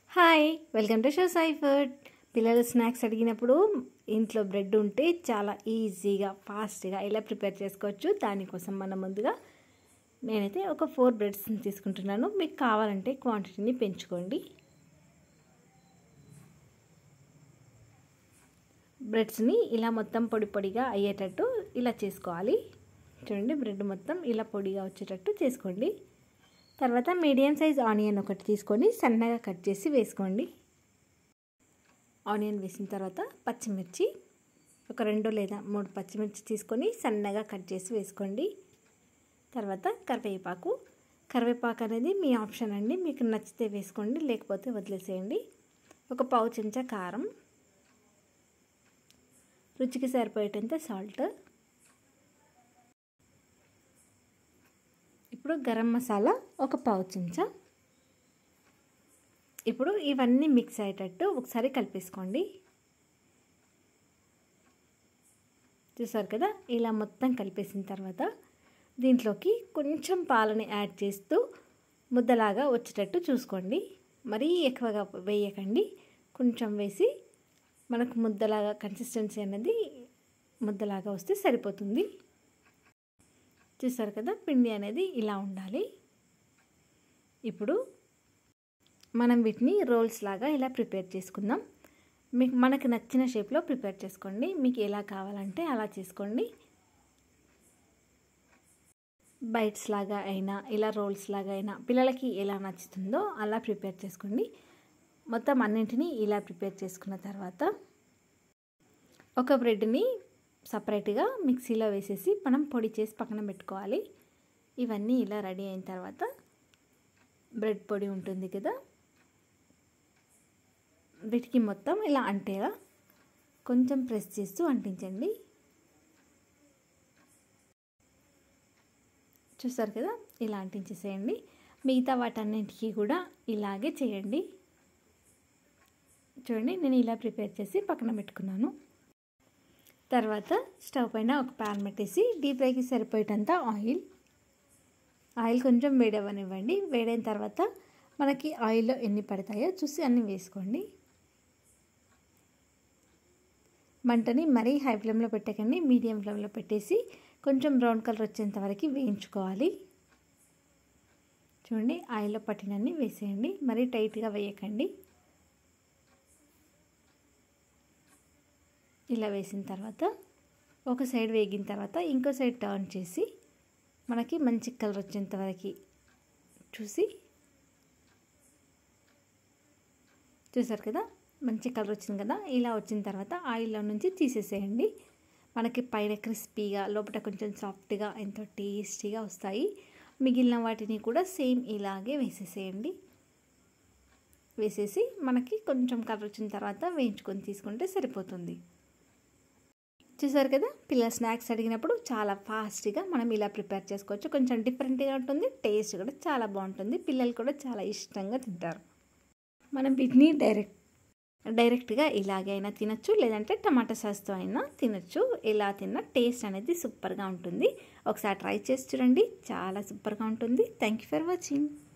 Hi welcome to show Sai food. పిల్లలు snacks అడిగినప్పుడు ఇంట్లో బ్రెడ్ ఉంటే చాలా ఈజీగా ఫాస్ట్గా ఇలా ప్రిపేర్ చేసుకోవచ్చు. దానికోసం మనం ముందుగా నేనైతే ఒక 4 బ్రెడ్స్ని తీసుకుంటున్నాను. మీకు కావాలంటే క్వాంటిటీని పెంచుకోండి. బ్రెడ్స్ని ఇలా మొత్తం పొడి పొడిగా అయ్యేటట్టు ఇలా చేసుకోవాలి. చూడండి, బ్రెడ్ మొత్తం ఇలా పొడిగా వచ్చేటట్టు చేసుకోండి. తర్వాత మీడియం సైజ్ ఆనియన్ ఒకటి తీసుకొని సన్నగా కట్ చేసి వేసుకోండి. ఆనియన్ వేసిన తర్వాత పచ్చిమిర్చి ఒక 2 లేదా 3 పచ్చిమిర్చి తీసుకొని సన్నగా కట్ చేసి వేసుకోండి. తర్వాత కరివేపాకు అనేది మీ ఆప్షన్ అండి, మీకు నచ్చితే వేసుకోండి, లేకపోతే వదిలేసేయండి. ఒక పావు చెంచా కారం, రుచికి సరిపోయేటంత సాల్ట్, ఇప్పుడు గరం మసాలా ఒక పావు చెంచా. ఇప్పుడు ఇవన్నీ మిక్స్ అయ్యేటట్టు ఒకసారి కలిపేసుకోండి. చూసారు కదా, ఇలా మొత్తం కలిపేసిన తర్వాత దీంట్లోకి కొంచెం పాలని యాడ్ చేస్తూ ముద్దలాగా వచ్చేటట్టు చూసుకోండి. మరీ ఎక్కువగా వేయకండి, కొంచెం వేసి మనకు ముద్దలాగా కన్సిస్టెన్సీ అనేది ముద్దలాగా వస్తే సరిపోతుంది. చూసారు కదా, పిండి అనేది ఇలా ఉండాలి. ఇప్పుడు మనం వీటిని రోల్స్ లాగా ఇలా ప్రిపేర్ చేసుకుందాం. మనకు నచ్చిన షేప్లో ప్రిపేర్ చేసుకోండి. మీకు ఎలా కావాలంటే అలా చేసుకోండి. బైట్స్ లాగా అయినా ఇలా రోల్స్ లాగా అయినా పిల్లలకి ఎలా నచ్చుతుందో అలా ప్రిపేర్ చేసుకోండి. మొత్తం అన్నింటినీ ఇలా ప్రిపేర్ చేసుకున్న తర్వాత ఒక బ్రెడ్ని సపరేట్గా మిక్సీలో వేసేసి మనం పొడి చేసి పక్కన పెట్టుకోవాలి. ఇవన్నీ ఇలా రెడీ అయిన తర్వాత బ్రెడ్ పొడి ఉంటుంది కదా, వీటికి మొత్తం ఇలా అంటేలా కొంచెం ప్రెస్ చేస్తూ అంటించండి. చూసారు కదా, ఇలా అంటించేసేయండి. మిగతా వాటన్నింటికి కూడా ఇలాగే చేయండి. చూడండి, నేను ఇలా ప్రిపేర్ చేసి పక్కన పెట్టుకున్నాను. తర్వాత స్టవ్ పైన ఒక ప్యాన్ పెట్టేసి డీప్ ఫ్రైకి సరిపోయేటంత ఆయిల్ కొంచెం వేడవనివ్వండి. వేడైన తర్వాత మనకి ఆయిల్లో ఎన్ని పడతాయో చూసి అన్నీ వేసుకోండి. మంటని మరీ హై ఫ్లేమ్లో పెట్టకండి, మీడియం ఫ్లేమ్లో పెట్టేసి కొంచెం బ్రౌన్ కలర్ వచ్చేంత వరకు వేయించుకోవాలి. చూడండి, ఆయిల్లో పట్టినన్ని వేసేయండి, మరీ టైట్గా వేయకండి. ఇలా వేసిన తర్వాత ఒక సైడ్ వేగిన తర్వాత ఇంకో సైడ్ టర్న్ చేసి మనకి మంచి కలర్ వచ్చేంత వరకు చూసి, చూసారు కదా, మంచి కలర్ వచ్చింది కదా. ఇలా వచ్చిన తర్వాత ఆయిల్లో నుంచి తీసేసేయండి. మనకి పైన క్రిస్పీగా లోపల కొంచెం సాఫ్ట్గా ఎంతో టేస్టీగా వస్తాయి. మిగిలిన వాటిని కూడా సేమ్ ఇలాగే వేసేసేయండి. వేసేసి మనకి కొంచెం కలర్ వచ్చిన తర్వాత వేయించుకొని తీసుకుంటే సరిపోతుంది. చూసారు కదా, పిల్లల స్నాక్స్ అడిగినప్పుడు చాలా ఫాస్ట్గా మనం ఇలా ప్రిపేర్ చేసుకోవచ్చు. కొంచెం డిఫరెంట్గా ఉంటుంది, టేస్ట్ కూడా చాలా బాగుంటుంది, పిల్లలు కూడా చాలా ఇష్టంగా తింటారు. మనం వీటిని డైరెక్ట్గా ఇలాగే అయినా తినచ్చు, లేదంటే టమాటా సాస్తో అయినా తినచ్చు. ఎలా తిన్నా టేస్ట్ అనేది సూపర్గా ఉంటుంది. ఒకసారి ట్రై చేసి చూడండి, చాలా సూపర్గా ఉంటుంది. Thank you for watching.